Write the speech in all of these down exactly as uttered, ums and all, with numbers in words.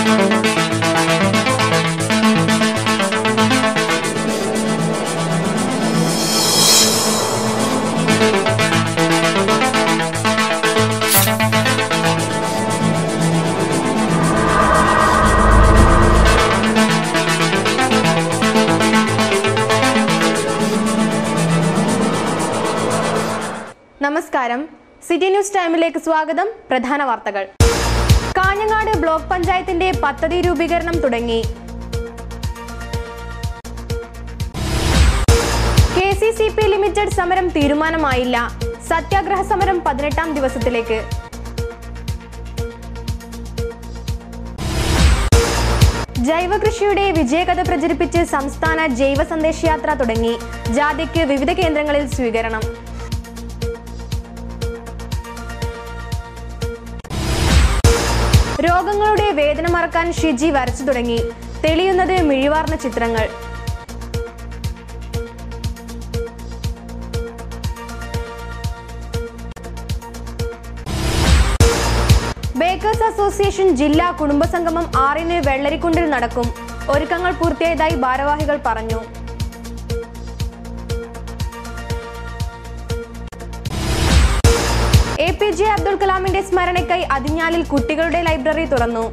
നമസ്കാരം, city news ടൈമിലേക്ക് സ്വാഗതം. പ്രധാന വാർത്തകൾ. കാഞ്ഞങ്ങാട് ബ്ലോക്ക് പഞ്ചായത്തിന്റെ പദ്ധതി രൂപീകരണം തുടങ്ങി. K C C P limited സമരം തീരുമാനമായില്ല. സത്യാഗ്രഹ സമരം പതിനെട്ടാം ദിവസത്തിലേക്ക്. ജൈവകൃഷിയുടെ വിജയകഥ പ്രചരിപ്പിച്ച് സംസ്ഥാന ജൈവ സന്ദേശയാത്ര തുടങ്ങി. ജാഥയ്ക്ക് വിവിധ കേന്ദ്രങ്ങളിൽ സ്വീകരണം. രോഗങ്ങളുടെ വേദന മറക്കാൻ ഷിജി വരച്ചു തുടങ്ങി. തെളിയുന്നത് മിഴിവാർന്ന ചിത്രങ്ങൾ. ബേക്കേഴ്സ് അസോസിയേഷൻ ജില്ലാ കുടുംബസംഗമം ആറിന് വെള്ളരിക്കുണ്ടിൽ നടക്കും. ഒരുക്കങ്ങൾ പൂർത്തിയായതായി ഭാരവാഹികൾ പറഞ്ഞു. എ പി ജെ അബ്ദുൽ കലാമിന്റെ സ്മരണയ്ക്കായി അതിഞ്ഞാലിൽ കുട്ടികളുടെ ലൈബ്രറി തുറന്നു.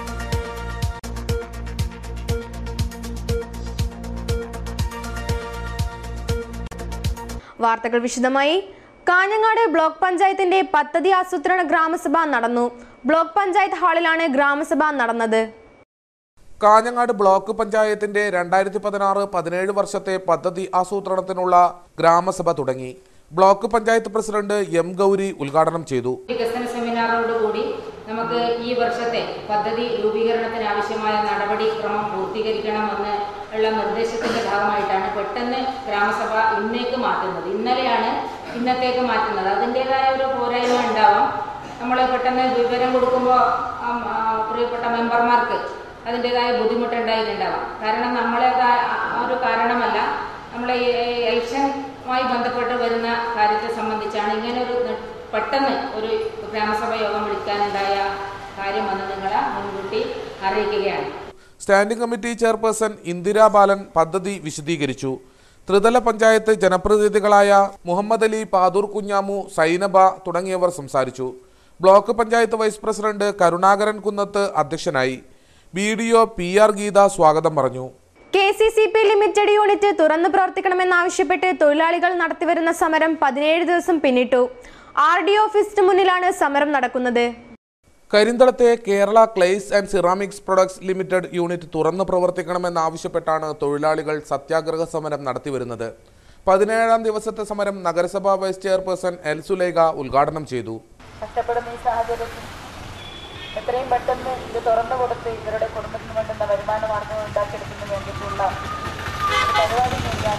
വാർത്തകൾ വിശദമായി. കാഞ്ഞങ്ങാട് ബ്ലോക്ക് പഞ്ചായത്തിന്റെ പദ്ധതി ആസൂത്രണ ഗ്രാമസഭ നടന്നു. ബ്ലോക്ക് പഞ്ചായത്ത് ഹാളിലാണ് ഗ്രാമസഭ നടന്നത്. കാഞ്ഞങ്ങാട് ബ്ലോക്ക് പഞ്ചായത്തിന്റെ രണ്ടായിരത്തി പതിനാറ് പതിനേഴ് വർഷത്തെ പദ്ധതി ആസൂത്രണത്തിനുള്ള ഗ്രാമസഭ തുടങ്ങി. Block panchayat president M Gauri ഉദ്ഘാടനം ചെയ്തു. വികസന സെമിനാറോടുകൂടി നമുക്ക് ഈ വർഷത്തെ പദ്ധതി രൂപീകരണത്തിന് ആവശ്യമായ നടപടിക്രമം പൂർത്തീകരിക്കണമെന്ന് ഉള്ള നിർദ്ദേശത്തിന്റെ ഭാഗമായിട്ടാണ് പെട്ടെന്ന് ഗ്രാമസഭ ഇന്നേക്ക് മാറ്റുന്നത്. ഇന്നലെയാണ് ഇന്നത്തേക്ക് മാറ്റുന്നത്. അതിൻ്റെതായ ഒരു പോരായ്മ ഉണ്ടാവാം. നമ്മൾ പെട്ടെന്ന് വിവരം കൊടുക്കുമ്പോൾ പ്രിയപ്പെട്ട മെമ്പർമാർക്ക് അതിൻ്റെതായ ബുദ്ധിമുട്ടുണ്ടായിട്ടുണ്ടാവാം. കാരണം നമ്മളേതായ ഒരു കാരണമല്ല, നമ്മളെ ഇലക്ഷനുമായി ബന്ധപ്പെട്ട് വരുന്ന കാര്യത്തെ സംബന്ധിച്ചാണ് ഇങ്ങനെ ഒരു പെട്ടെന്ന് ഒരു ഗ്രാമസഭ യോഗം വിളിക്കാനുണ്ടായ കാര്യമെന്ന് നിങ്ങളെ മുൻകൂട്ടി അറിയിക്കുകയാണ്. Standing committee chairperson Indira Balan പദ്ധതി വിശദീകരിച്ചു. ത്രിതല പഞ്ചായത്ത് ജനപ്രതിനിധികളായ മുഹമ്മദ് അലി, പാതൂർ കുഞ്ഞാമു, സൈനബ തുടങ്ങിയവർ സംസാരിച്ചു. Block panchayat vice president Karunakaran Kunnath അധ്യക്ഷനായി. B D O P R Geetha സ്വാഗതം പറഞ്ഞു. K C C P limited unit തുറന്നു പ്രവർത്തിക്കണമെന്നാവശ്യപ്പെട്ട് തൊഴിലാളികൾ നടത്തിവരുന്ന സമരം പതിനേഴ് ദിവസം പിന്നിട്ടു. ആർ ഡി ഓഫീസിന് മുന്നിലാണ് സമരം നടക്കുന്നത്. കരിന്തളത്തെ Kerala clays and ceramics products limited unit തുറന്നു പ്രവർത്തിക്കണമെന്നാവശ്യപ്പെട്ടാണ് തൊഴിലാളികൾ സത്യാഗ്രഹ സമരം നടത്തിവരുന്നത്. പതിനേഴാം ദിവസത്തെ സമരം നഗരസഭാ വൈസ് ചെയർപേഴ്സൺ എൽ സുലേഖ ഉദ്ഘാടനം ചെയ്തു. കഷ്ടപ്പെടുന്ന ഈ സാഹചര്യത്തിൽ എത്രയും പെട്ടെന്ന് ഇത് തുറന്നു കൊടുത്ത് ഇവരുടെ കുടുംബത്തിന് വേണ്ടുന്ന വരുമാന മാർഗങ്ങൾ ഉണ്ടാക്കിയെടുക്കുന്നതിന് വേണ്ടിയിട്ടുള്ള പരിപാടി ചെയ്യാൻ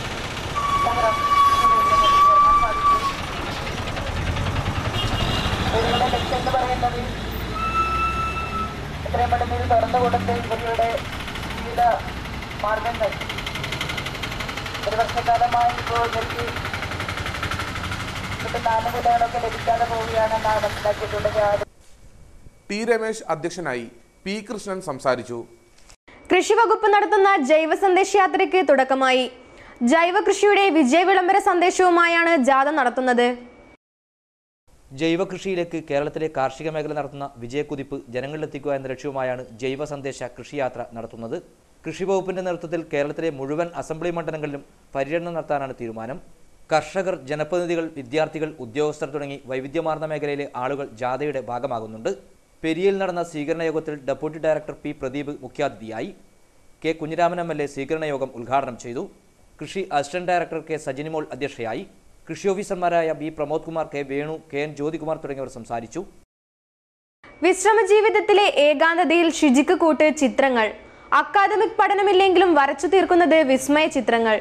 ഇവരുടെ ലക്ഷ്യം എന്ന് പറയുന്നത് എത്രയും പെട്ടെന്ന് ഇത് തുറന്നു കൊടുത്ത് ഇവരുടെ ജീവിത മാർഗങ്ങൾ ഒരു വർഷക്കാലമായി ഇപ്പോൾ ഇവർക്ക് കിട്ടുന്ന ആനുകൂല്യങ്ങളൊക്കെ ലഭിക്കാതെ പോവുകയാണെന്നാണ് മനസ്സിലാക്കിയിട്ടുള്ളത്. ടി രമേശ് അധ്യക്ഷനായി. പി കൃഷ്ണൻ സംസാരിച്ചു. കൃഷി വകുപ്പ് നടത്തുന്ന ജൈവ സന്ദേശയാത്രയ്ക്ക് തുടക്കമായി. ജൈവ കൃഷിയുടെ വിജയ വിളംബര സന്ദേശവുമായാണ് ജാഥ നടത്തുന്നത്. ജൈവ കൃഷിയിലേക്ക് കേരളത്തിലെ കാർഷിക മേഖല നടത്തുന്ന വിജയക്കുതിപ്പ് ജനങ്ങളിലെത്തിക്കുക എന്ന ലക്ഷ്യവുമായാണ് ജൈവ സന്ദേശ കൃഷിയാത്ര നടത്തുന്നത്. കൃഷി വകുപ്പിന്റെ നേതൃത്വത്തിൽ കേരളത്തിലെ മുഴുവൻ അസംബ്ലി മണ്ഡലങ്ങളിലും പര്യടനം നടത്താനാണ് തീരുമാനം. കർഷകർ, ജനപ്രതിനിധികൾ, വിദ്യാർത്ഥികൾ, ഉദ്യോഗസ്ഥർ തുടങ്ങി വൈവിധ്യമാർന്ന മേഖലയിലെ ആളുകൾ ജാഥയുടെ ഭാഗമാകുന്നുണ്ട്. പെരിയയിൽ നടന്ന സ്വീകരണ യോഗത്തിൽ ഡെപ്യൂട്ടി ഡയറക്ടർ പി പ്രദീപ് മുഖ്യാതിഥിയായി. K Kunhiraman M L A സ്വീകരണ യോഗം ഉദ്ഘാടനം ചെയ്തു. കൃഷി അസിസ്റ്റന്റ് ഡയറക്ടർ കെ സജിനിമോൾ അധ്യക്ഷയായി. കൃഷി ഓഫീസർമാരായ B Pramod Kumar, K Venu, K N Jyothikumar തുടങ്ങിയവർ സംസാരിച്ചു. വിശ്രമ ജീവിതത്തിലെ ഏകാന്തതയിൽ ഷിജിക്ക് കൂട്ട് ചിത്രങ്ങൾ. അക്കാദമിക് പഠനമില്ലെങ്കിലും വരച്ചു തീർക്കുന്നത് വിസ്മയ ചിത്രങ്ങൾ.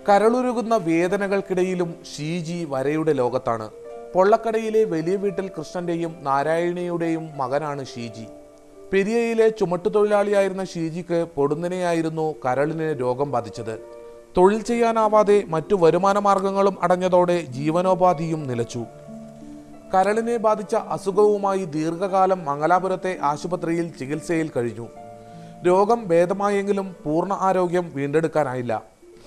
കരളുരുകുന്ന വേദനകൾക്കിടയിലും ഷീജി വരയുടെ ലോകത്താണ്. പൊള്ളക്കടയിലെ വലിയ വീട്ടിൽ കൃഷ്ണന്റെയും നാരായണിയുടെയും മകനാണ് ഷീജി. പെരിയയിലെ ചുമട്ടുതൊഴിലാളിയായിരുന്ന ഷീജിക്ക് പൊടുന്നനെയായിരുന്നു കരളിന് രോഗം ബാധിച്ചത്. തൊഴിൽ ചെയ്യാനാവാതെ മറ്റു വരുമാന മാർഗങ്ങളും അടഞ്ഞതോടെ ജീവനോപാധിയും നിലച്ചു. കരളിനെ ബാധിച്ച അസുഖവുമായി ദീർഘകാലം മംഗലാപുരത്തെ ആശുപത്രിയിൽ ചികിത്സയിൽ കഴിഞ്ഞു. രോഗം ഭേദമായെങ്കിലും പൂർണ്ണ ആരോഗ്യം വീണ്ടെടുക്കാനായില്ല.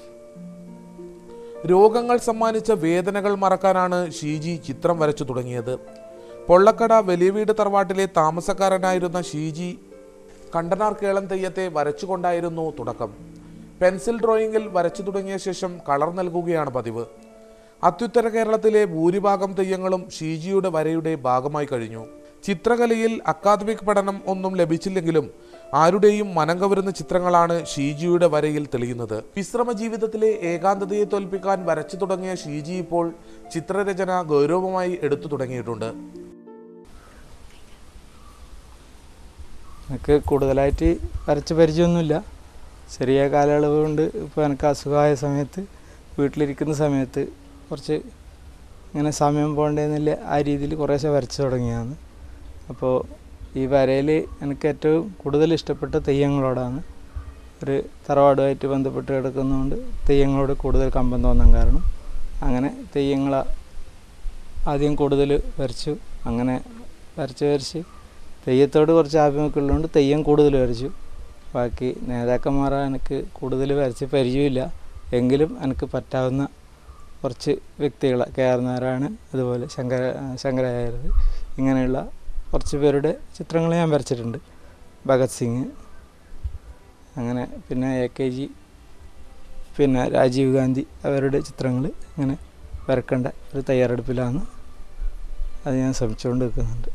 രോഗങ്ങൾ സമ്മാനിച്ച വേദനകൾ മറക്കാനാണ് ഷീജി ചിത്രം വരച്ചു തുടങ്ങിയത്. പൊള്ളക്കട വലിയ വീട് തറവാട്ടിലെ താമസക്കാരനായിരുന്ന ഷീജി കണ്ടനാർ കേളം തെയ്യത്തെ വരച്ചുകൊണ്ടായിരുന്നു തുടക്കം. പെൻസിൽ ഡ്രോയിങ്ങിൽ വരച്ചു തുടങ്ങിയ ശേഷം കളർ നൽകുകയാണ് പതിവ്. അത്യുത്തര കേരളത്തിലെ ഭൂരിഭാഗം തെയ്യങ്ങളും ഷീജിയുടെ വരയുടെ ഭാഗമായി കഴിഞ്ഞു. ചിത്രകലയിൽ അക്കാദമിക് പഠനം ഒന്നും ലഭിച്ചില്ലെങ്കിലും ആരുടെയും മനം കവരുന്ന ചിത്രങ്ങളാണ് ഷീജിയുടെ വരയിൽ തെളിയുന്നത്. വിശ്രമ ജീവിതത്തിലെ ഏകാന്തതയെ തോൽപ്പിക്കാൻ വരച്ചു തുടങ്ങിയ ഷീജി ഇപ്പോൾ ചിത്രരചന ഗൗരവമായി എടുത്തു തുടങ്ങിയിട്ടുണ്ട്. എനിക്ക് കൂടുതലായിട്ട് വരച്ച് പരിചയമൊന്നുമില്ല. ചെറിയ കാലയളവ് കൊണ്ട് ഇപ്പോൾ എനിക്ക് അസുഖമായ സമയത്ത് വീട്ടിലിരിക്കുന്ന സമയത്ത് കുറച്ച് ഇങ്ങനെ സമയം പോകേണ്ടതെന്നില്ല ആ രീതിയിൽ കുറേശ്ശെ വരച്ച് തുടങ്ങിയതാണ്. അപ്പോൾ ഈ വരയിൽ എനിക്ക് ഏറ്റവും കൂടുതൽ ഇഷ്ടപ്പെട്ട തെയ്യങ്ങളോടാണ്. ഒരു തറവാടുമായിട്ട് ബന്ധപ്പെട്ട് കിടക്കുന്നതുകൊണ്ട് തെയ്യങ്ങളോട് കൂടുതൽ കമ്പം തോന്നാൻ കാരണം അങ്ങനെ തെയ്യങ്ങളെ ആദ്യം കൂടുതൽ വരച്ചു. അങ്ങനെ വരച്ച് വരച്ച് തെയ്യത്തോട് കുറച്ച് ആഭിമുഖ്യമുള്ളതുകൊണ്ട് തെയ്യം കൂടുതൽ വരച്ചു. ബാക്കി നേതാക്കന്മാരെ എനിക്ക് കൂടുതൽ വരച്ച് പരിചയമില്ല. എങ്കിലും എനിക്ക് പറ്റാവുന്ന കുറച്ച് വ്യക്തികളെ കെ ആർ നാരായണൻ, അതുപോലെ ശങ്കര ശങ്കരാചാര്യർ, ഇങ്ങനെയുള്ള കുറച്ച് പേരുടെ ചിത്രങ്ങൾ ഞാൻ വരച്ചിട്ടുണ്ട്. ഭഗത് സിംഗ്, അങ്ങനെ പിന്നെ എ കെ ജി, പിന്നെ രാജീവ് ഗാന്ധി, അവരുടെ ചിത്രങ്ങൾ ഇങ്ങനെ വരക്കേണ്ട ഒരു തയ്യാറെടുപ്പിലാണ്. അത് ഞാൻ ശ്രമിച്ചുകൊണ്ട് നിൽക്കുന്നുണ്ട്.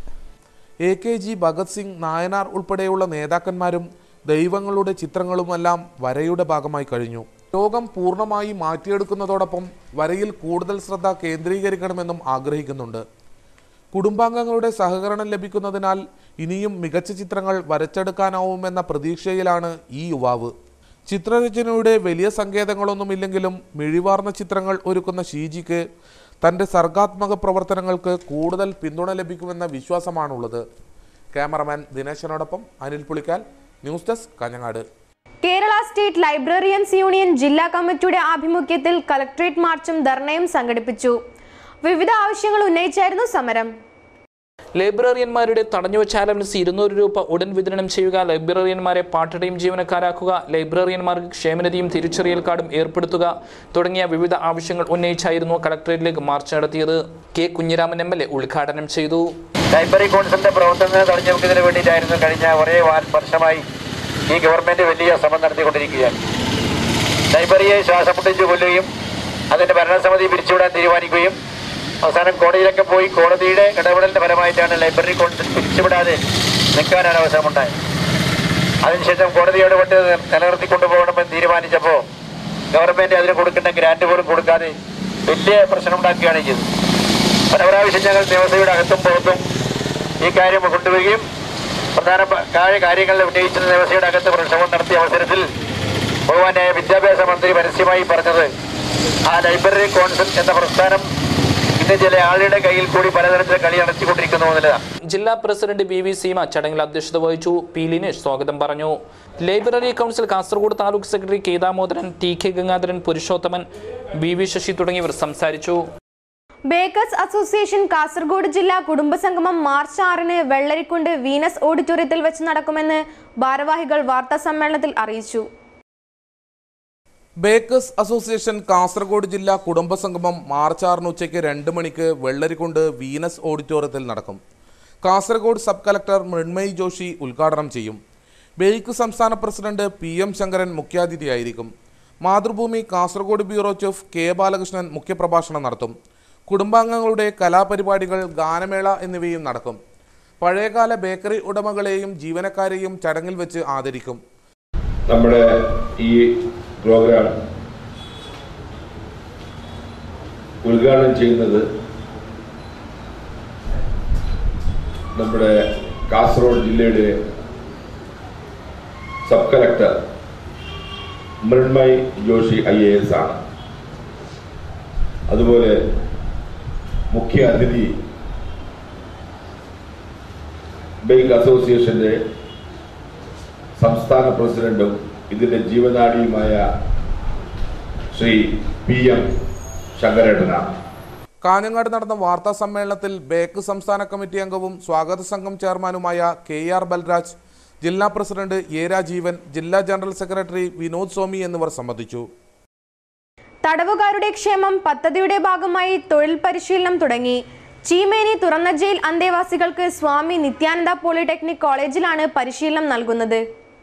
A K G, Bhagat Singh, Nayanar ഉൾപ്പെടെയുള്ള നേതാക്കന്മാരും ദൈവങ്ങളുടെ ചിത്രങ്ങളുമെല്ലാം വരയുടെ ഭാഗമായി കഴിഞ്ഞു. രോഗം പൂർണ്ണമായി മാറ്റിയെടുക്കുന്നതോടൊപ്പം വരയിൽ കൂടുതൽ ശ്രദ്ധ കേന്ദ്രീകരിക്കണമെന്നും ആഗ്രഹിക്കുന്നുണ്ട്. കുടുംബാംഗങ്ങളുടെ സഹകരണം ലഭിക്കുന്നതിനാൽ ഇനിയും മികച്ച ചിത്രങ്ങൾ വരച്ചെടുക്കാനാവുമെന്ന പ്രതീക്ഷയിലാണ് ഈ യുവാവ്. ചിത്രരചനയുടെ വലിയ സങ്കേതങ്ങളൊന്നുമില്ലെങ്കിലും മിഴിവാർന്ന ചിത്രങ്ങൾ ഒരുക്കുന്ന ഷീജിക്ക് തൻ്റെ സർഗാത്മക പ്രവർത്തനങ്ങൾക്ക് കൂടുതൽ പിന്തുണ ലഭിക്കുമെന്ന വിശ്വാസമാണുള്ളത്. ക്യാമറമാൻ ദിനേശനോടൊപ്പം Anil Pulikkal, news desk, Kanhangad. Kerala state librarians union ജില്ലാ കമ്മിറ്റിയുടെ ആഭിമുഖ്യത്തിൽ കളക്ടറേറ്റ് മാർച്ചും ധർണയും സംഘടിപ്പിച്ചു. വിവിധ ആവശ്യങ്ങൾ ഉന്നയിച്ചായിരുന്നു സമരം. ലൈബ്രറിയന്മാരുടെ തടഞ്ഞുവച്ച അലവൻസ് ഇരുന്നൂറ് രൂപ ഉടൻ വിതരണം ചെയ്യുക, ലൈബ്രറിയന്മാരെ പാർട്ട് ജീവനക്കാരാക്കുക, ലൈബ്രറിയന്മാർക്ക് ക്ഷേമനിധിയും തിരിച്ചറിയൽ കാർഡും ഏർപ്പെടുത്തുക തുടങ്ങിയ വിവിധ ആവശ്യങ്ങൾ ഉന്നയിച്ചായിരുന്നു കളക്ടറേറ്റിലേക്ക് മാർച്ച് നടത്തിയത്. K Kunhiraman M L A ഉദ്ഘാടനം ചെയ്തു. ലൈബ്രറി കൗൺസിലിന്റെ പ്രവർത്തനങ്ങൾ തടഞ്ഞു വെക്കുന്നതിന് വേണ്ടിയിട്ടായിരുന്നു കഴിഞ്ഞ കുറേ വർഷമായി ഈ ഗവൺമെന്റ് വലിയ ശ്രമം നടത്തിക്കൊണ്ടിരിക്കുകയാണ്. ലൈബ്രറിയെ ശ്വാസം മുട്ടിച്ചു കൊല്ലുകയും അതിന്റെ ഭരണസമിതി പിരിച്ചുവിടാൻ തീരുമാനിക്കുകയും അവസാനം കോടതിയിലൊക്കെ പോയി കോടതിയുടെ ഇടപെടലിന്റെ ഫലമായിട്ടാണ് ലൈബ്രറി കൗൺസിൽ പിരിച്ചുവിടാതെ നിൽക്കാനാണ് അവസരമുണ്ടായത്. അതിനുശേഷം കോടതി ഇടപെട്ട് നിലനിർത്തിക്കൊണ്ടുപോകണമെന്ന് തീരുമാനിച്ചപ്പോൾ ഗവൺമെന്റ് അതിന് കൊടുക്കേണ്ട ഗ്രാന്റ് പോലും കൊടുക്കാതെ വലിയ പ്രശ്നമുണ്ടാക്കുകയാണ് ചെയ്തത്. പല പ്രാവശ്യം ഞങ്ങൾ നിയമസഭയുടെ അകത്തും പുറത്തും ഈ കാര്യം കൊണ്ടുവരികയും പ്രധാന കാര്യങ്ങളിൽ ഉന്നയിച്ച നിയമസഭയുടെ അകത്ത് പ്രക്ഷോഭം നടത്തിയ അവസരത്തിൽ ബഹുമാന്യായ വിദ്യാഭ്യാസ മന്ത്രി പരസ്യമായി പറഞ്ഞത് ആ ലൈബ്രറി കൗൺസിൽ എന്ന പ്രസ്ഥാനം ഇന്ന് ചില ആളുടെ കയ്യിൽ കൂടി പലതരത്തിലെ കളി നടത്തിക്കൊണ്ടിരിക്കുന്നു എന്നുള്ളതാണ്. ജില്ലാ പ്രസിഡന്റ് ബി വി സീമ ചടങ്ങിൽ അധ്യക്ഷത വഹിച്ചു. പി ലിനേഷ് സ്വാഗതം പറഞ്ഞു. Library council Kasaragod taluk secretary K Damodaran, T K Gangadharan, Purushothaman, B V Sasi തുടങ്ങിയവർ സംസാരിച്ചു. ബേക്കേഴ്സ് അസോസിയേഷൻ കാസർഗോഡ് ജില്ലാ കുടുംബസംഗമം മാർച്ച് ആറിന് വെള്ളരിക്കുണ്ട് വീനസ് ഓഡിറ്റോറിയത്തിൽ വെച്ച് നടക്കുമെന്ന് ഭാരവാഹികൾ വാർത്താ സമ്മേളനത്തിൽ അറിയിച്ചു. ബേക്കേഴ്സ് അസോസിയേഷൻ കാസർഗോഡ് ജില്ലാ കുടുംബസംഗമം മാർച്ച് ആറിന് ഉച്ചയ്ക്ക് രണ്ട് മണിക്ക് വെള്ളരിക്കുണ്ട് വീനസ് ഓഡിറ്റോറിയത്തിൽ നടക്കും. കാസർഗോഡ് സബ് കളക്ടർ മൃണ്മയി ജോഷി ഉദ്ഘാടനം ചെയ്യും. ബേക്ക് സംസ്ഥാന പ്രസിഡന്റ് പി എം ശങ്കരൻ മുഖ്യാതിഥിയായിരിക്കും. Mathrubhumi Kasaragod bureau chief K Balakrishnan മുഖ്യപ്രഭാഷണം നടത്തും. കുടുംബാംഗങ്ങളുടെ കലാപരിപാടികൾ, ഗാനമേള എന്നിവയും നടക്കും. പഴയകാല ബേക്കറി ഉടമകളെയും ജീവനക്കാരെയും ചടങ്ങിൽ വെച്ച് ആദരിക്കും. നമ്മുടെ ഈ പ്രോഗ്രാം ഉദ്ഘാടനം ചെയ്യുന്നത് നമ്മുടെ കാസർഗോഡ് ജില്ലയുടെ sub collector Mrinmayi Joshi I A S ആണ്. അതുപോലെ മുഖ്യ അതിഥി ബൈക്ക് അസോസിയേഷന്റെ സംസ്ഥാന പ്രസിഡന്റും ഇതിന്റെ ജീവനാഡിയുമായ ശ്രീ പി എം ശങ്കരേട്ടനാണ്. കാഞ്ഞങ്ങാട് നടന്ന വാർത്താ സമ്മേളനത്തിൽ ബേക്ക് സംസ്ഥാന കമ്മിറ്റി അംഗവും സ്വാഗത സംഘം ചെയർമാനുമായ കെ ആർ ബൽരാജ്, ജില്ലാ പ്രസിഡന്റ് എ രാജീവൻ, ജില്ലാ ജനറൽ സെക്രട്ടറി വിനോദ് സ്വാമി എന്നിവർ സംബന്ധിച്ചു. തടവുകാരുടെ ക്ഷേമം പദ്ധതിയുടെ ഭാഗമായി തൊഴിൽ പരിശീലനം തുടങ്ങി. ചീമേനി തുറന്ന ജയിൽ അന്തേവാസികൾക്ക് സ്വാമി നിത്യാനന്ദ പോളിടെക്നിക് കോളേജിലാണ് പരിശീലനം നൽകുന്നത്.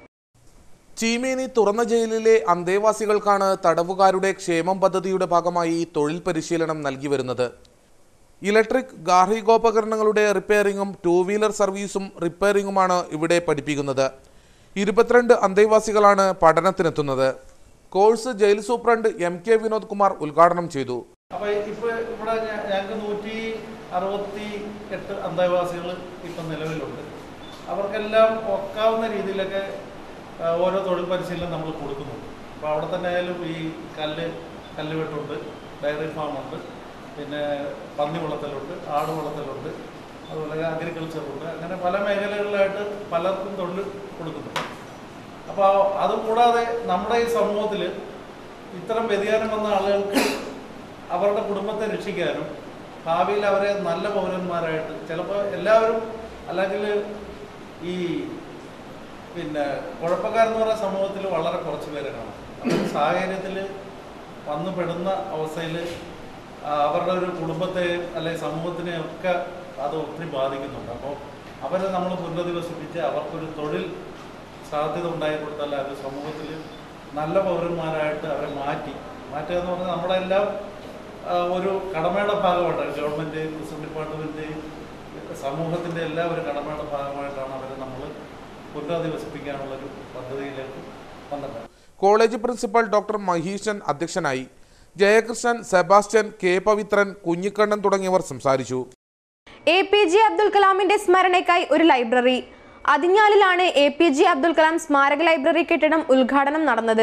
ചീമേനി തുറന്ന ജയിലിലെ അന്തേവാസികൾക്കാണ് തടവുകാരുടെ ക്ഷേമം പദ്ധതിയുടെ ഭാഗമായി തൊഴിൽ പരിശീലനം നൽകി വരുന്നത്. ഇലക്ട്രിക് ഗാർഹികോപകരണങ്ങളുടെ റിപ്പയറിംഗും ടൂ വീലർ സർവീസും റിപ്പയറിംഗുമാണ് ഇവിടെ പഠിപ്പിക്കുന്നത്. ഇരുപത്തിരണ്ട് അന്തേവാസികളാണ് പഠനത്തിനെത്തുന്നത്. Course jail superintendent M K Vinod Kumar ഉദ്ഘാടനം ചെയ്തു. അപ്പോൾ ഇപ്പോൾ ഇവിടെ ഞങ്ങൾക്ക് നൂറ്റി അറുപത്തി എട്ട് അന്തേവാസികൾ ഇപ്പം നിലവിലുണ്ട്. അവർക്കെല്ലാം ഒക്കാവുന്ന രീതിയിലൊക്കെ ഓരോ തൊഴിൽ പരിശീലനം നമ്മൾ കൊടുക്കുന്നുണ്ട്. അപ്പോൾ അവിടെ തന്നെ ആയാലും ഈ കല്ല് കല്ല് വെട്ടുണ്ട്, ഡയറി ഫാമുണ്ട്, പിന്നെ പന്നി വളർത്തലുണ്ട്, ആട് വളർത്തലുണ്ട്, അതുപോലെ അഗ്രികൾച്ചറുണ്ട്. അങ്ങനെ പല മേഖലകളിലായിട്ട് പലർക്കും തൊഴിൽ കൊടുക്കുന്നുണ്ട്. അപ്പോൾ അതുകൂടാതെ നമ്മുടെ ഈ സമൂഹത്തിൽ ഇത്തരം വ്യതിയാനം വന്ന ആളുകൾക്ക് അവരുടെ കുടുംബത്തെ രക്ഷിക്കാനും ഭാവിയിൽ അവരെ നല്ല പൗരന്മാരായിട്ട്, ചിലപ്പോൾ എല്ലാവരും അല്ലെങ്കിൽ ഈ പിന്നെ കുഴപ്പക്കാരെന്ന് പറയുന്ന സമൂഹത്തിൽ വളരെ കുറച്ച് പേരെ കാണാം. അപ്പോൾ സാഹചര്യത്തിൽ വന്നു പെടുന്ന അവസ്ഥയിൽ അവരുടെ ഒരു കുടുംബത്തെയും അല്ലെങ്കിൽ സമൂഹത്തിനെയും ഒക്കെ അത് ഒത്തിരി ബാധിക്കുന്നുണ്ട്. അപ്പോൾ അവരെ നമ്മൾ പുനരധിവസിപ്പിച്ച് അവർക്കൊരു തൊഴിൽ സാധ്യത ഉണ്ടായി കൊടുത്താൽ അത് സമൂഹത്തിൽ നല്ല പൗരന്മാരായിട്ട് അവരെ മാറ്റി മാറ്റുക എന്ന് പറഞ്ഞാൽ നമ്മുടെ എല്ലാം ഒരു കടമയുടെ ഭാഗമായിട്ടാണ്. ഗവൺമെൻറ്, ടൂറിസം ഡിപ്പാർട്ട്മെൻറ്റ്, സമൂഹത്തിൻ്റെ എല്ലാ ഒരു കടമയുടെ ഭാഗമായിട്ടാണ് അവരെ നമ്മൾ പുനരധിവസിപ്പിക്കാനുള്ളൊരു പദ്ധതിയിലേക്ക് വന്നത്. കോളേജ് പ്രിൻസിപ്പൽ ഡോക്ടർ മഹീഷൻ അധ്യക്ഷനായി. ജയകൃഷ്ണൻ, സെബാസ്റ്റ്യൻ, കെ പവിത്രൻ, കുഞ്ഞിക്കണ്ണൻ തുടങ്ങിയവർ സംസാരിച്ചു. എ പി ജെ അബ്ദുൽ കലാമിന്റെ സ്മരണയ്ക്കായി ഒരു ലൈബ്രറി. അതിഞ്ഞാലിലാണ് A P J Abdul Kalam സ്മാരക ലൈബ്രറി കെട്ടിടം ഉദ്ഘാടനം നടന്നത്.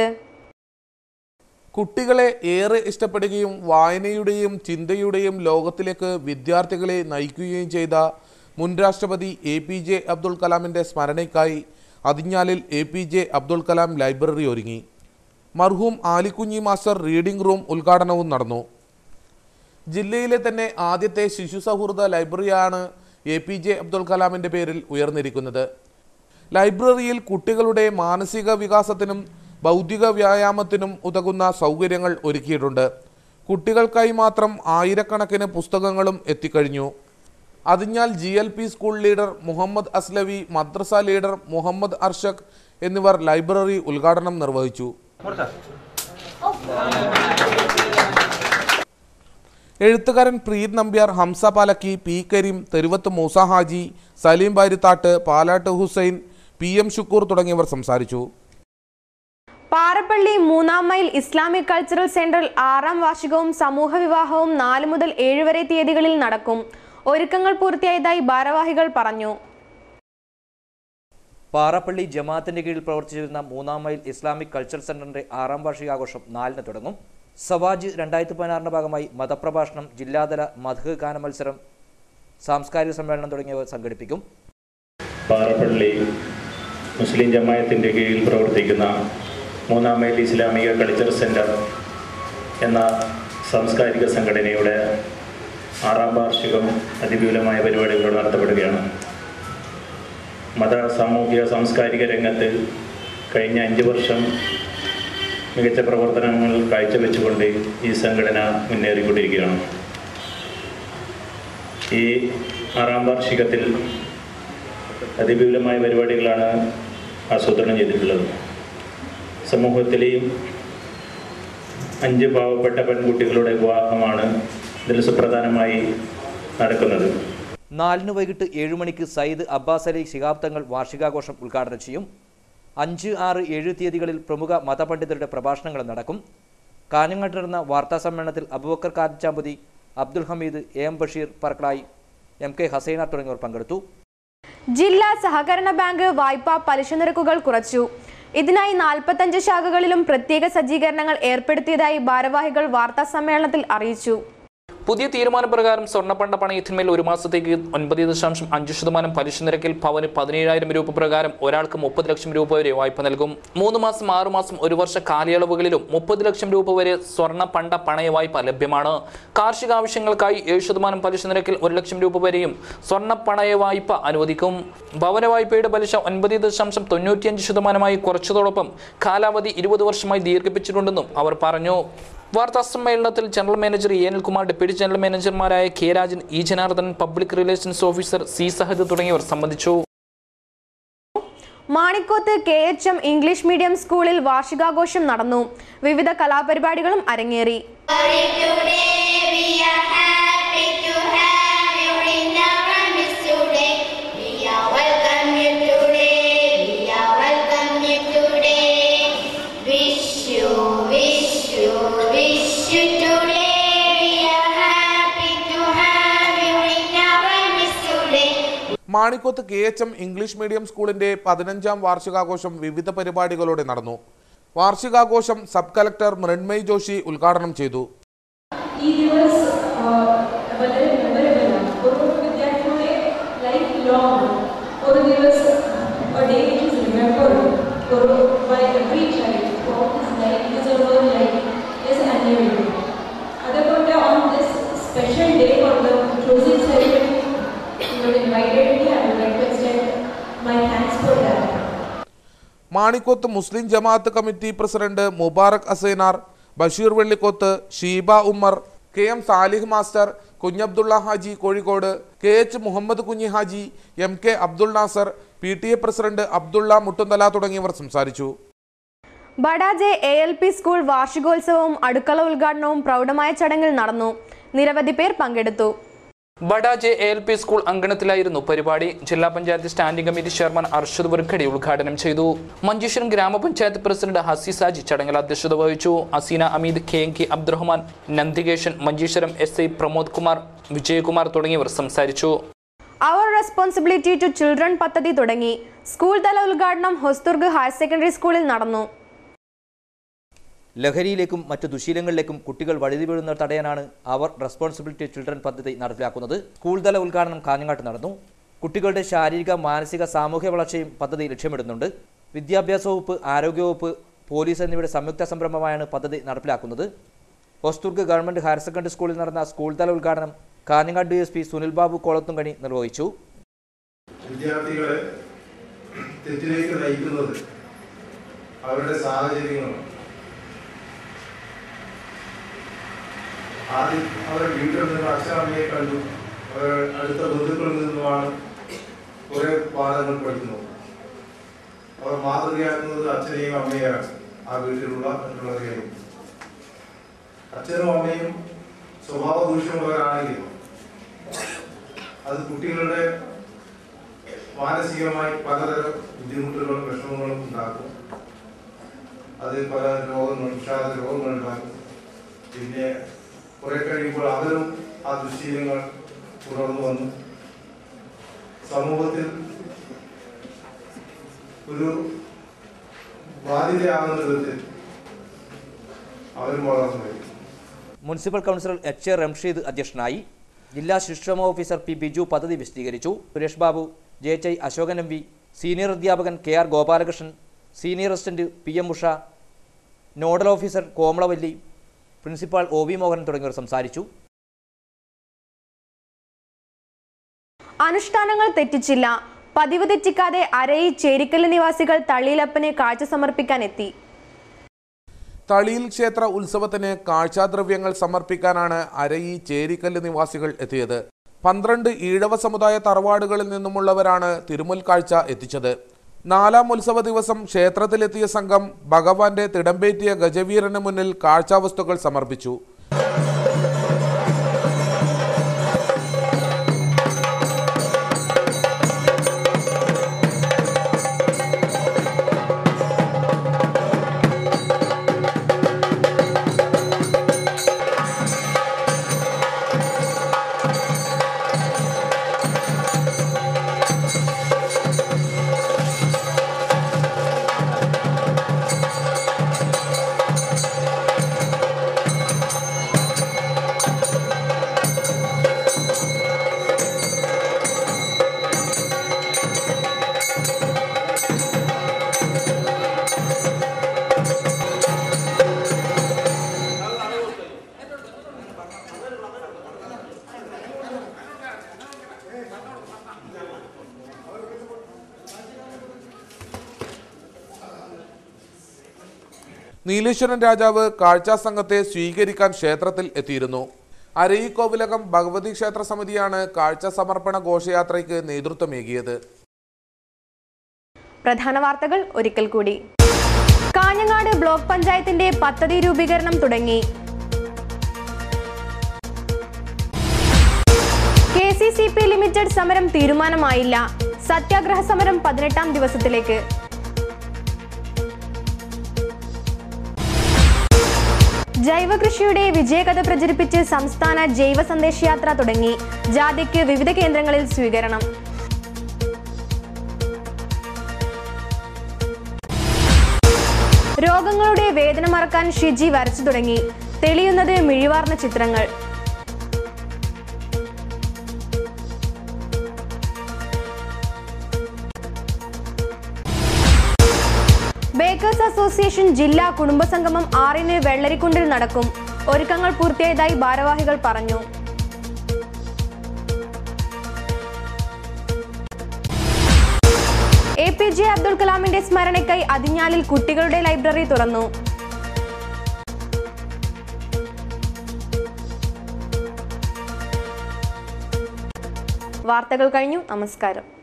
കുട്ടികളെ ഏറെ ഇഷ്ടപ്പെടുകയും വായനയുടെയും ചിന്തയുടെയും ലോകത്തിലേക്ക് വിദ്യാർത്ഥികളെ നയിക്കുകയും ചെയ്ത മുൻ രാഷ്ട്രപതി എ പി ജെ അബ്ദുൽ കലാമിൻ്റെ സ്മരണയ്ക്കായി അതിഞ്ഞാലിൽ A P J Abdul Kalam library ഒരുങ്ങി. മർഹൂം ആലിക്കുഞ്ഞി മാസ്റ്റർ റീഡിംഗ് റൂം ഉദ്ഘാടനവും നടന്നു. ജില്ലയിലെ തന്നെ ആദ്യത്തെ ശിശു സൗഹൃദ ലൈബ്രറിയാണ് എ പി ജെ അബ്ദുൽ കലാമിൻ്റെ പേരിൽ ഉയർന്നിരിക്കുന്നത്. ലൈബ്രറിയിൽ കുട്ടികളുടെ മാനസിക വികാസത്തിനും ബൗദ്ധിക വ്യായാമത്തിനും ഉതകുന്ന സൗകര്യങ്ങൾ ഒരുക്കിയിട്ടുണ്ട്. കുട്ടികൾക്കായി മാത്രം ആയിരക്കണക്കിന് പുസ്തകങ്ങളും എത്തിക്കഴിഞ്ഞു. Athinjal G L P school leader Muhammad Aslavi, മദ്രസ ലീഡർ മുഹമ്മദ് അർഷക് എന്നിവർ ലൈബ്രറി ഉദ്ഘാടനം നിർവഹിച്ചു. എഴുത്തുകാരൻ Preeth Nambiar, Hamsa Palakki, P Kareem, Theruvath Moosa Haji, Saleem Barithatt, Palatt Hussain, P M Shukkur തുടങ്ങിയവർ സംസാരിച്ചു. പാറപ്പള്ളി മൂന്നാം മൈൽ ഇസ്ലാമിക് കൾച്ചറൽ സെന്ററിൽ ആറാം വാർഷികവും സമൂഹ വിവാഹവും നാല് മുതൽ ഏഴ് വരെ തീയതികളിൽ നടക്കും. ഒരുക്കങ്ങൾ പൂർത്തിയായതായി ഭാരവാഹികൾ പറഞ്ഞു. പാറപ്പള്ളി ജമാഅത്തിന്റെ കീഴിൽ പ്രവർത്തിച്ചിരുന്ന മൂന്നാം മൈൽ ഇസ്ലാമിക് കൾച്ചറൽ സെന്ററിന്റെ ആറാം വാർഷികാഘോഷം നാലിന് തുടങ്ങും. സവാജ് രണ്ടായിരത്തി പതിനാറിന്റെ ഭാഗമായി മതപ്രഭാഷണം, ജില്ലാതല മദ്ഹ് ഗാന മത്സരം, സാംസ്കാരിക സമ്മേളനം തുടങ്ങിയവ സംഘടിപ്പിക്കും. പാറപ്പള്ളി മുസ്ലിം ജമാഅത്തിന്റെ കീഴിൽ പ്രവർത്തിക്കുന്ന മൂന്നാം മൈൽ ഇസ്ലാമിക കൾച്ചറൽ സെന്റർ എന്ന സാംസ്കാരിക സംഘടനയുടെ ആറാം വാർഷികം അതിവിപുലമായ പരിപാടികളോട് നടത്തപ്പെടുകയാണ്. മത, സാമൂഹിക, സാംസ്കാരിക രംഗത്ത് കഴിഞ്ഞ അഞ്ച് വർഷം മികച്ച പ്രവർത്തനങ്ങൾ കാഴ്ചവെച്ചുകൊണ്ട് ഈ സംഘടന മുന്നേറിക്കൊണ്ടിരിക്കുകയാണ്. ഈ ആറാം വാർഷികത്തിൽ അതിവിപുലമായ പരിപാടികളാണ് ആസൂത്രണം ചെയ്തിട്ടുള്ളത്. സമൂഹത്തിലെയും അഞ്ച് പാവപ്പെട്ട പെൺകുട്ടികളുടെ വിവാഹമാണ് ഇതിൽ സുപ്രധാനമായി നടക്കുന്നത്. നാലിന് വൈകിട്ട് ഏഴു മണിക്ക് സയ്യിദ് അബ്ബാസ് അലി ശിഹാബ് തങ്ങൾ വാർഷികാഘോഷം ഉദ്ഘാടനം ചെയ്യും. അഞ്ച്, ആറ്, ഏഴ് തീയതികളിൽ പ്രമുഖ മതപണ്ഡിതരുടെ പ്രഭാഷണങ്ങൾ നടക്കും. കാഞ്ഞങ്ങാട്ട് നടന്ന വാർത്താ സമ്മേളനത്തിൽ Aboobacker Kachampathi, Abdul Hameed, A M Basheer Parakkalayi, M K Hasaina തുടങ്ങിയവർ പങ്കെടുത്തു. ജില്ലാ സഹകരണ ബാങ്ക് വായ്പാ പലിശ നിരക്കുകൾ കുറച്ചു. ഇതിനായി നാൽപ്പത്തഞ്ച് ശാഖകളിലും പ്രത്യേക സജ്ജീകരണങ്ങൾ ഏർപ്പെടുത്തിയതായി ഭാരവാഹികൾ വാർത്താ സമ്മേളനത്തിൽ അറിയിച്ചു. പുതിയ തീരുമാനപ്രകാരം സ്വർണ്ണപ്പണ്ട പണയത്തിന്മേൽ ഒരു മാസത്തേക്ക് ഒൻപത് ദശാംശം അഞ്ച് ശതമാനം പലിശ നിരക്കിൽ പവന് പതിനേഴായിരം രൂപ പ്രകാരം ഒരാൾക്ക് മുപ്പത് ലക്ഷം രൂപ വരെ വായ്പ നൽകും. മൂന്ന് മാസം ആറു മാസം ഒരു വർഷ കാലയളവുകളിലും മുപ്പത് ലക്ഷം രൂപ വരെ സ്വർണ്ണ പണ്ട പണയ വായ്പ ലഭ്യമാണ്. കാർഷിക ആവശ്യങ്ങൾക്കായി ഏഴ് ശതമാനം പലിശ നിരക്കിൽ ഒരു ലക്ഷം രൂപ വരെയും സ്വർണ്ണ പണയ വായ്പ അനുവദിക്കും. ഭവന വായ്പയുടെ പലിശ ഒൻപത് ദശാംശം തൊണ്ണൂറ്റിയഞ്ച് ശതമാനമായി കുറച്ചതോടൊപ്പം കാലാവധി ഇരുപത് വർഷമായി ദീർഘിപ്പിച്ചിട്ടുണ്ടെന്നും അവർ പറഞ്ഞു. വാർത്താ സമ്മേളനത്തിൽ general manager A Anilkumar, deputy general മാനേജർമാരായ K Rajan, E Janardhan, public relations officer C Sahad തുടങ്ങിയവർ സംബന്ധിച്ചു. Manikoth K H M English medium സ്കൂളിൽ വാർഷികാഘോഷം നടന്നു. വിവിധ കലാപരിപാടികളും അരങ്ങേറി. Manikoth K H M English medium സ്കൂളിന്റെ പതിനഞ്ചാം വാർഷികാഘോഷം വിവിധ പരിപാടികളോടെ നടന്നു. വാർഷികാഘോഷം സബ് കളക്ടർ മൃണ്മയ് ജോഷി ഉദ്ഘാടനം ചെയ്തു. ഈ ദിവസം വളരെ മെമ്മറബിളാണ്. ഒരു വിദ്യാർത്ഥിയുടെ ലൈഫ് ലോങ് ഒരു ദിവസം a day which is remembered for by every child throughout his life, his or her life is annual. അതുകൊണ്ട് on this special day for the closing ceremony you were invited me. I would like to extend my thanks for that. Manikoth Muslim Jamaath committee president Mubarak Asainar, Basheer Vellikoth, Sheeba Ummer, K M Salih master, Kunhabdulla Haji Kozhikode, K H Muhammad Kunhi Haji, M K Abdul Nasar, P T A president Abdulla Muttunthala തുടങ്ങിയവർ സംസാരിച്ചു. Badaje A L P school വാർഷികോത്സവവും അടുക്കള ഉദ്ഘാടനവും പ്രൗഢമായ ചടങ്ങിൽ നടന്നു. നിരവധി പേർ പങ്കെടുത്തു. Badaje A L P school അങ്കണത്തിലായിരുന്നു പരിപാടി. ജില്ലാ panchayat standing committee chairman Arshad Varkady ഉദ്ഘാടനം ചെയ്തു. മഞ്ചേശ്വരം ഗ്രാമപഞ്ചായത്ത് പ്രസിഡന്റ് ഹസി സാജി ചടങ്ങിൽ അധ്യക്ഷത വഹിച്ചു. Aseena Ameed, K M K Abdurahman, Nandikeshan, Manjeshwaram S I Pramod Kumar, Vijayakumar തുടങ്ങിയവർ സംസാരിച്ചു. അവർ റെസ്പോൺസിബിലിറ്റി ടു ചിൽഡ്രൻ പദ്ധതി തുടങ്ങി. സ്കൂൾ തല ഉദ്ഘാടനം ഹൊസ്തുർഗ് ഹയർ സെക്കൻഡറി സ്കൂളിൽ നടന്നു. ലഹരിയിലേക്കും മറ്റു ദുശീലങ്ങളിലേക്കും കുട്ടികൾ വഴുതി വീഴുന്ന തടയാനാണ് അവർ റെസ്പോൺസിബിലിറ്റി ചിൽഡ്രൻ പദ്ധതി നടപ്പിലാക്കുന്നത്. സ്കൂൾ തല ഉദ്ഘാടനം കാഞ്ഞങ്ങാട്ട് നടന്നു. കുട്ടികളുടെ ശാരീരിക, മാനസിക, സാമൂഹ്യ വളർച്ചയും പദ്ധതി ലക്ഷ്യമിടുന്നുണ്ട്. വിദ്യാഭ്യാസ വകുപ്പ്, ആരോഗ്യവകുപ്പ്, പോലീസ് എന്നിവയുടെ സംയുക്ത സംരംഭമായാണ് പദ്ധതി നടപ്പിലാക്കുന്നത്. ഹൊസ്തുർഗ് ഗവൺമെന്റ് ഹയർ സെക്കൻഡറി സ്കൂളിൽ നടന്ന സ്കൂൾ തല ഉദ്ഘാടനം Kanhangad D S P Sunil Babu Kolathumkani നിർവഹിച്ചു. വിദ്യാർത്ഥികളെ തെറ്റിലേക്ക് നയിക്കുന്നത് അവരുടെ സാഹചര്യങ്ങളും ആദ്യം അവരുടെ വീട്ടിൽ നിന്ന് അച്ഛനമ്മയെ കണ്ടു, അവരുടെ അടുത്ത ബന്ധുക്കളിൽ നിന്നുമാണ് കുറെ പാഠങ്ങൾ പഠിക്കുന്നത്. അവർ മാതൃകയാക്കുന്നത് അച്ഛനെയും അമ്മയെയാണ്, ആ വീട്ടിലുള്ള മറ്റുള്ളവരെയും. അച്ഛനും അമ്മയും സ്വഭാവ ദൂഷ്യമുള്ളവരാണെങ്കിൽ അത് കുട്ടികളുടെ മാനസികമായി പലതരം ബുദ്ധിമുട്ടുകളും വിഷമങ്ങളും ഉണ്ടാക്കും. അത് പല രോഗങ്ങളും, വിഷാദ രോഗങ്ങളുണ്ടാക്കും. പിന്നെ കുറെ കഴിയുമ്പോൾ അവരും ആ ദുശ്ശീലങ്ങൾ തുടർന്നു വന്നു സമൂഹത്തിൽ ഒരു ബാധ്യതയാകുന്ന വിധത്തിൽ അവരും വളർന്നു വരും. Municipal councillor H A Ramsheed അധ്യക്ഷനായി. ജില്ലാ ശിക്ഷമ ഓഫീസർ പി ബിജു പദ്ധതി വിശദീകരിച്ചു. Suresh Babu, J H I Ashokan M V, senior അധ്യാപകൻ K R Gopalakrishnan, senior assistant P M Usha, nodal officer Komalavalli, principal O V Mohan തുടങ്ങിയവർ സംസാരിച്ചു. അനുഷ്ഠാനങ്ങൾ തെറ്റിച്ചില്ല. പതിവ് തെറ്റിക്കാതെ അരയി ചേരിക്കല്ല് നിവാസികൾ തള്ളിയിലപ്പന് കാഴ്ച സമർപ്പിക്കാൻ എത്തി. തളിയിൽ ക്ഷേത്ര ഉത്സവത്തിന് കാഴ്ചാദ്രവ്യങ്ങൾ സമർപ്പിക്കാനാണ് അരയി ചേരിക്കല്ല് നിവാസികൾ എത്തിയത്. പന്ത്രണ്ട് ഈഴവ സമുദായ തറവാടുകളിൽ നിന്നുമുള്ളവരാണ് തിരുമുൽ കാഴ്ച എത്തിച്ചത്. നാലാം ഉത്സവ ദിവസം ക്ഷേത്രത്തിലെത്തിയ സംഘം ഭഗവാന്റെ തിടമ്പേറ്റിയ ഗജവീരന് മുന്നിൽ കാഴ്ചാവസ്തുക്കൾ സമർപ്പിച്ചു. നീലേശ്വരൻ രാജാവ് കാഴ്ചാ സംഘത്തെ സ്വീകരിക്കാൻ ക്ഷേത്രത്തിൽ എത്തിയിരുന്നു. അരയിക്കോവിലകം ഭഗവതി ക്ഷേത്ര സമിതിയാണ് കാഴ്ച സമർപ്പണ ഘോഷയാത്രയ്ക്ക് നേതൃത്വമേകിയത്. പ്രധാന വാർത്തകൾ ഒരിക്കൽ കൂടി. കാഞ്ഞങ്ങാട് ബ്ലോക്ക് പഞ്ചായത്തിന്റെ പദ്ധതി രൂപീകരണം തുടങ്ങി. K C C P limited സമരം തീരുമാനമായില്ല. സത്യാഗ്രഹ സമരം പതിനെട്ടാം ദിവസത്തിലേക്ക്. ജൈവകൃഷിയുടെ വിജയകഥ പ്രചരിപ്പിച്ച് സംസ്ഥാന ജൈവ സന്ദേശയാത്ര തുടങ്ങി. ജാഥയ്ക്ക് വിവിധ കേന്ദ്രങ്ങളിൽ സ്വീകരണം. രോഗങ്ങളുടെ വേദന മറക്കാൻ ഷിജി വരച്ചു തുടങ്ങി. തെളിയുന്നത് മിഴിവാർന്ന ചിത്രങ്ങൾ. ബേക്കേഴ്സ് അസോസിയേഷൻ ജില്ലാ കുടുംബസംഗമം ആറിന് വെള്ളരിക്കുണ്ടിൽ നടക്കും. ഒരുക്കങ്ങൾ പൂർത്തിയായതായി ഭാരവാഹികൾ പറഞ്ഞു. എ പി ജെ അബ്ദുൽ കലാമിന്റെ സ്മരണയ്ക്കായി അതിഞ്ഞാലിൽ കുട്ടികളുടെ ലൈബ്രറി തുറന്നു. വാർത്തകൾ കഴിഞ്ഞു. നമസ്കാരം.